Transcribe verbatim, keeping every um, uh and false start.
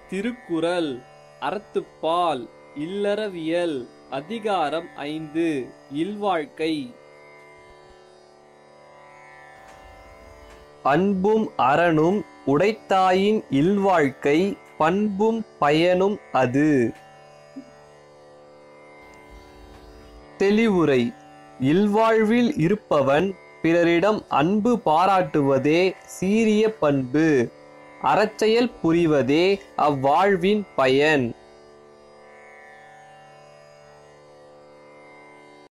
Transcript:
திருக்குறள் அறத்துப்பால் இல்லறவியல் அதிகாரம் ஐந்து இல்வாழ்க்கை. அன்பும் அறனும் உடைத்தாயின் இல்வாழ்க்கை பண்பும் பயனும் அது. தெளிவுரை. இல்வாழ்வில் இருப்பவன் பிறரிடம் அன்பு பாராட்டுவதே சீரிய பண்பு. அறச்செயல் புரிவதே அவ்வாழ்வின் பயன்.